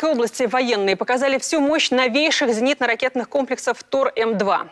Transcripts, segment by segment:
Московской области военные показали всю мощь новейших зенитно-ракетных комплексов ТОР-М2.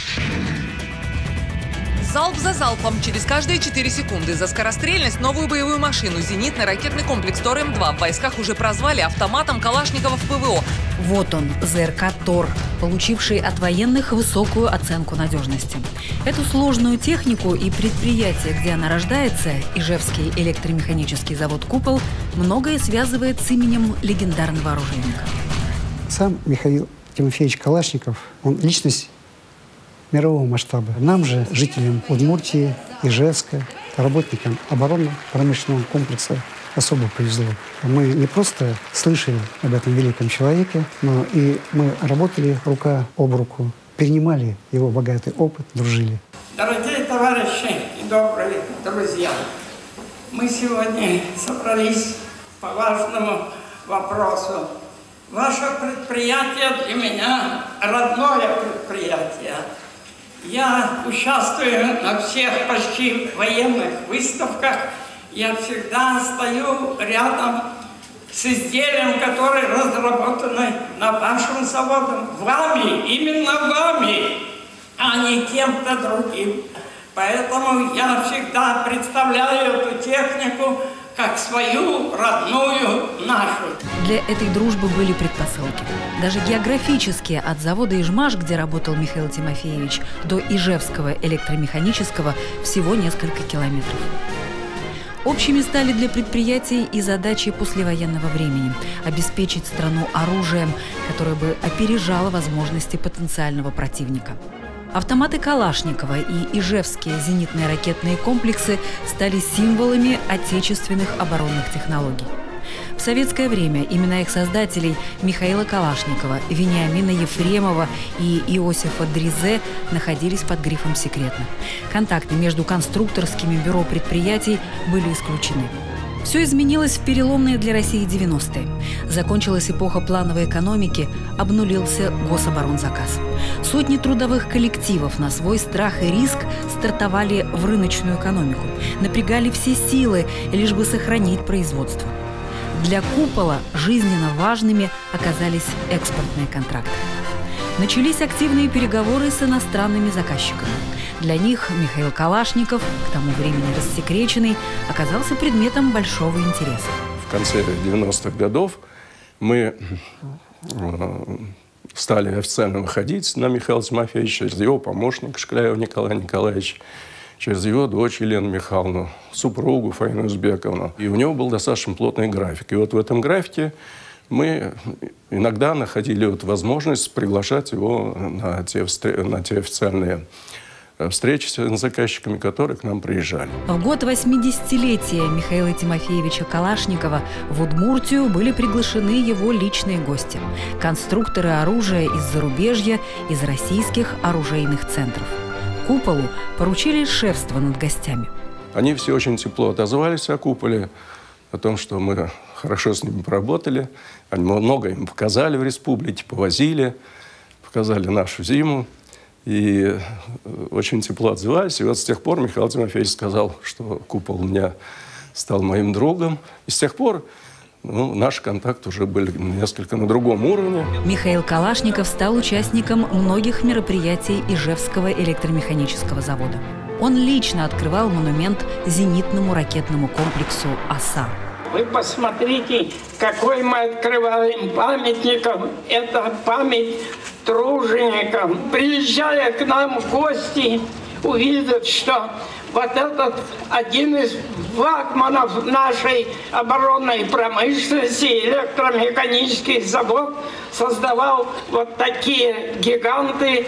Залп за залпом, через каждые 4 секунды. За скорострельность новую боевую машину зенитный ракетный комплекс ТОР-М2 в войсках уже прозвали автоматом Калашникова в ПВО. Вот он, ЗРК «Тор», получивший от военных высокую оценку надежности. Эту сложную технику и предприятие, где она рождается, Ижевский электромеханический завод «Купол», многое связывает с именем легендарного оружейника. Сам Михаил Тимофеевич Калашников, он личность мирового масштаба. Нам же, жителям Удмуртии, Ижевска, работникам оборонно-промышленного комплекса особо повезло. Мы не просто слышали об этом великом человеке, но и мы работали рука об руку, перенимали его богатый опыт, дружили. Дорогие товарищи и добрые друзья, мы сегодня собрались по важному вопросу. Ваше предприятие для меня родное предприятие. Я участвую на всех почти военных выставках. Я всегда стою рядом с изделием, которое разработано на вашем заводе. Вами, именно вами, а не кем-то другим. Поэтому я всегда представляю эту технику как свою родную нашу. Для этой дружбы были предпосылки. Даже географические, от завода «Ижмаш», где работал Михаил Тимофеевич, до Ижевского электромеханического всего несколько километров. Общими стали для предприятий и задачи послевоенного времени – обеспечить страну оружием, которое бы опережало возможности потенциального противника. Автоматы Калашникова и ижевские зенитные ракетные комплексы стали символами отечественных оборонных технологий. В советское время имена их создателей Михаила Калашникова, Вениамина Ефремова и Иосифа Дризе находились под грифом «секретно». Контакты между конструкторскими бюро предприятий были исключены. Все изменилось в переломные для России 90-е. Закончилась эпоха плановой экономики, обнулился гособоронзаказ. Сотни трудовых коллективов на свой страх и риск стартовали в рыночную экономику. Напрягали все силы, лишь бы сохранить производство. Для «Купола» жизненно важными оказались экспортные контракты. Начались активные переговоры с иностранными заказчиками. Для них Михаил Калашников, к тому времени рассекреченный, оказался предметом большого интереса. В конце 90-х годов мы стали официально выходить на Михаила Тимофеевича через его помощника Шкляева Николая Николаевича, через его дочь Елену Михайловну, супругу Фаину Узбековну. И у него был достаточно плотный график. И вот в этом графике мы иногда находили возможность приглашать его на те официальные встречи с заказчиками, которые к нам приезжали. В год 80-летия Михаила Тимофеевича Калашникова в Удмуртию были приглашены его личные гости – конструкторы оружия из зарубежья, из российских оружейных центров. «Куполу» поручили шефство над гостями. Они все очень тепло отозвались о «Куполе», о том, что мы хорошо с ними поработали. Они много им показали в республике, повозили, показали нашу зиму. И очень тепло отзывались. И вот с тех пор Михаил Тимофеевич сказал, что «Купол» у меня стал моим другом. И с тех пор наши контакты уже были несколько на другом уровне. Михаил Калашников стал участником многих мероприятий Ижевского электромеханического завода. Он лично открывал монумент зенитному ракетному комплексу «Оса». Вы посмотрите, какой мы открываем памятником. Это память труженикам. Приезжая к нам в гости, увидят, что вот этот один из флагманов нашей оборонной промышленности, электромеханический завод, создавал вот такие гиганты,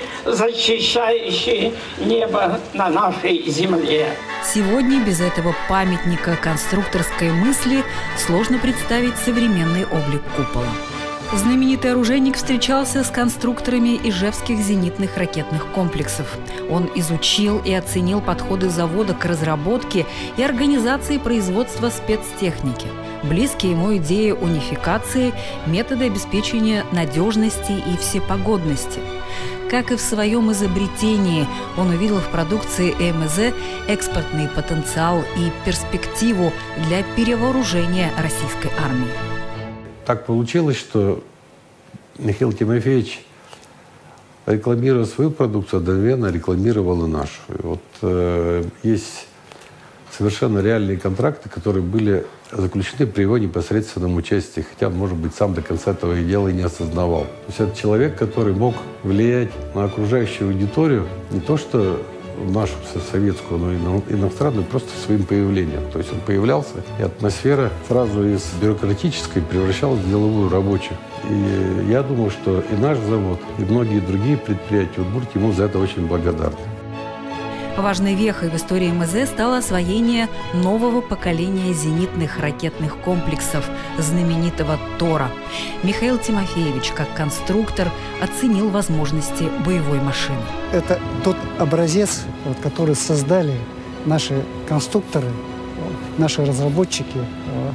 защищающие небо на нашей земле. Сегодня без этого памятника конструкторской мысли сложно представить современный облик «Купола». Знаменитый оружейник встречался с конструкторами ижевских зенитных ракетных комплексов. Он изучил и оценил подходы завода к разработке и организации производства спецтехники. Близкие ему идеи унификации, методы обеспечения надежности и всепогодности. Как и в своем изобретении, он увидел в продукции ЭМЗ экспортный потенциал и перспективу для перевооружения российской армии. Так получилось, что Михаил Тимофеевич, рекламируя свою продукцию, одновременно рекламировал и нашу. И вот есть совершенно реальные контракты, которые были заключены при его непосредственном участии, хотя он, может быть, сам до конца этого дела и не осознавал. То есть это человек, который мог влиять на окружающую аудиторию не то что нашу советскую, но и иностранную, просто своим появлением. То есть он появлялся, и атмосфера сразу из бюрократической превращалась в деловую, рабочую. И я думаю, что и наш завод, и многие другие предприятия Удмуртии ему за это очень благодарны. Важной вехой в истории МЗ стало освоение нового поколения зенитных ракетных комплексов, знаменитого ТОРа. Михаил Тимофеевич, как конструктор, оценил возможности боевой машины. Это тот образец, вот, который создали наши конструкторы, наши разработчики.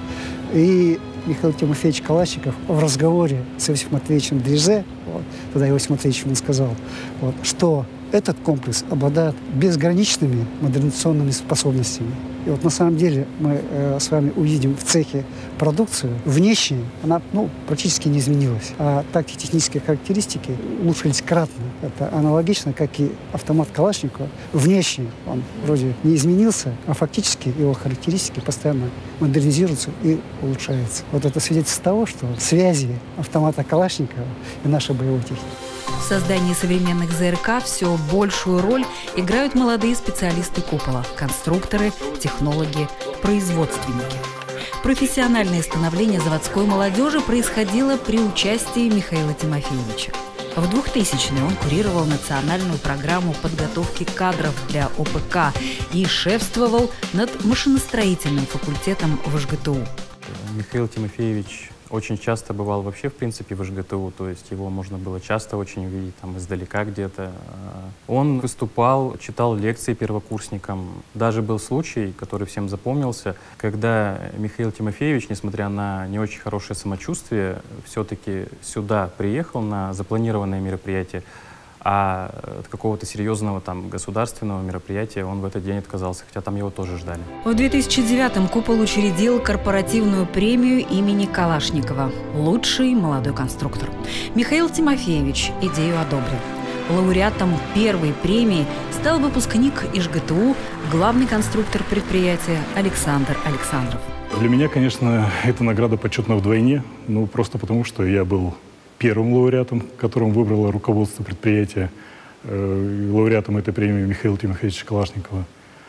И Михаил Тимофеевич Калашников в разговоре с Иосифом Матвеевичем Дриже, тогда Иосиф Матвеевич ему сказал, что этот комплекс обладает безграничными модернизационными способностями. И вот на самом деле мы с вами увидим в цехе продукцию. Внешне она практически не изменилась. А тактико-технические характеристики улучшились кратно. Это аналогично, как и автомат Калашникова. Внешне он вроде не изменился, а фактически его характеристики постоянно модернизируются и улучшаются. Вот это свидетельство того, что связи автомата Калашникова и нашей боевой техники. В создании современных ЗРК все большую роль играют молодые специалисты Купола – конструкторы, технологи, производственники. Профессиональное становление заводской молодежи происходило при участии Михаила Тимофеевича. В 2000-е он курировал национальную программу подготовки кадров для ОПК и шефствовал над машиностроительным факультетом в ЖГТУ. Михаил Тимофеевич очень часто бывал вообще, в принципе, в ЖГТУ, то есть его можно было часто очень увидеть там издалека где-то. Он выступал, читал лекции первокурсникам. Даже был случай, который всем запомнился, когда Михаил Тимофеевич, несмотря на не очень хорошее самочувствие, все-таки сюда приехал на запланированное мероприятие, а от какого-то серьезного там государственного мероприятия он в этот день отказался, хотя там его тоже ждали. В 2009-м Купол учредил корпоративную премию имени Калашникова «Лучший молодой конструктор». Михаил Тимофеевич идею одобрил. Лауреатом первой премии стал выпускник ИЖГТУ, главный конструктор предприятия Александр Александров. Для меня, конечно, эта награда почетна вдвойне, просто потому, что я был первым лауреатом, которым выбрало руководство предприятия. Лауреатом этой премии Михаила Тимофеевича Калашникова.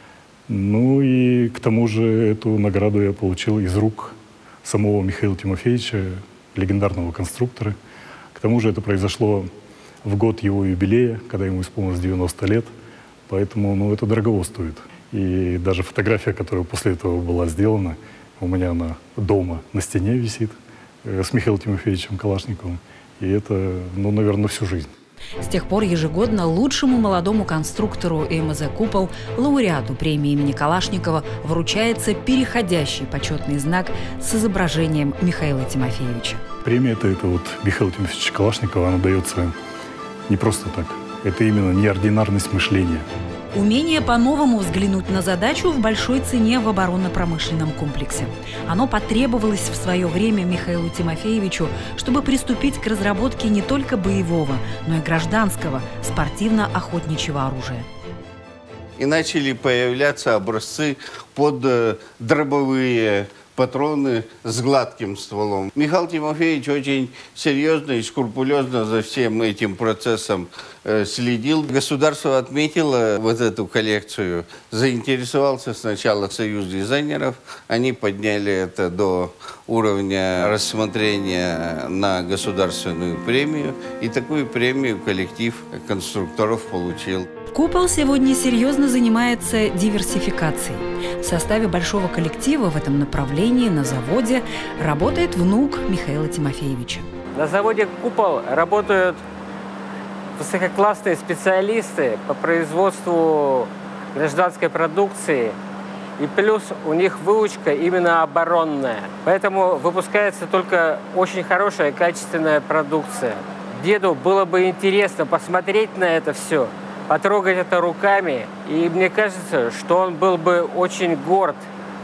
И к тому же эту награду я получил из рук самого Михаила Тимофеевича, легендарного конструктора. К тому же это произошло в год его юбилея, когда ему исполнилось 90 лет. Поэтому это дорого стоит. И даже фотография, которая после этого была сделана, у меня она дома на стене висит с Михаилом Тимофеевичем Калашниковым. И это, наверное, всю жизнь. С тех пор ежегодно лучшему молодому конструктору МЗ «Купол», лауреату премии имени Калашникова, вручается переходящий почетный знак с изображением Михаила Тимофеевича. Премия это Михаила Тимофеевича Калашникова, она дается не просто так. Это именно неординарность мышления. Умение по-новому взглянуть на задачу в большой цене в оборонно-промышленном комплексе. Оно потребовалось в свое время Михаилу Тимофеевичу, чтобы приступить к разработке не только боевого, но и гражданского, спортивно-охотничьего оружия. И начали появляться образцы под дробовые патроны с гладким стволом. Михаил Тимофеевич очень серьезно и скрупулезно за всем этим процессом следил. Государство отметило вот эту коллекцию. Заинтересовался сначала союз дизайнеров. Они подняли это до уровня рассмотрения на государственную премию. И такую премию коллектив конструкторов получил. Купол сегодня серьезно занимается диверсификацией. В составе большого коллектива в этом направлении на заводе работает внук Михаила Тимофеевича. На заводе «Купол» работают высококлассные специалисты по производству гражданской продукции. И плюс у них выучка именно оборонная. Поэтому выпускается только очень хорошая, качественная продукция. Деду было бы интересно посмотреть на это все, потрогать это руками. И мне кажется, что он был бы очень горд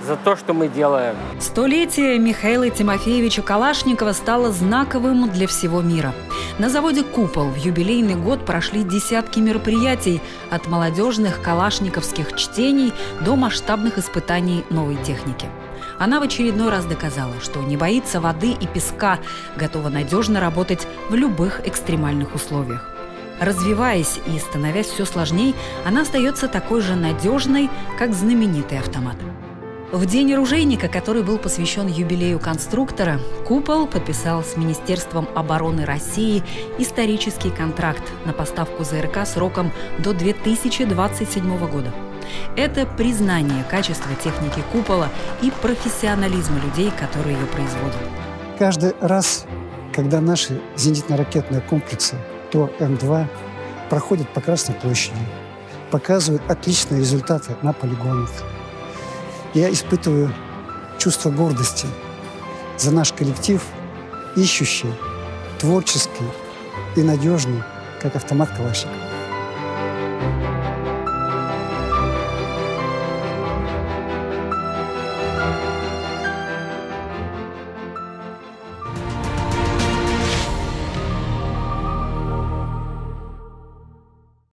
за то, что мы делаем. Столетие Михаила Тимофеевича Калашникова стало знаковым для всего мира. На заводе «Купол» в юбилейный год прошли десятки мероприятий, от молодежных калашниковских чтений до масштабных испытаний новой техники. Она в очередной раз доказала, что не боится воды и песка, готова надежно работать в любых экстремальных условиях. Развиваясь и становясь все сложнее, она остается такой же надежной, как знаменитый автомат. В день оружейника, который был посвящен юбилею конструктора, «Купол» подписал с Министерством обороны России исторический контракт на поставку ЗРК сроком до 2027 года. Это признание качества техники «Купола» и профессионализма людей, которые ее производят. Каждый раз, когда наши зенитно-ракетные комплексы ТОР-М2 проходят по Красной площади, показывают отличные результаты на полигонах, я испытываю чувство гордости за наш коллектив, ищущий, творческий и надежный, как автомат Калашникова.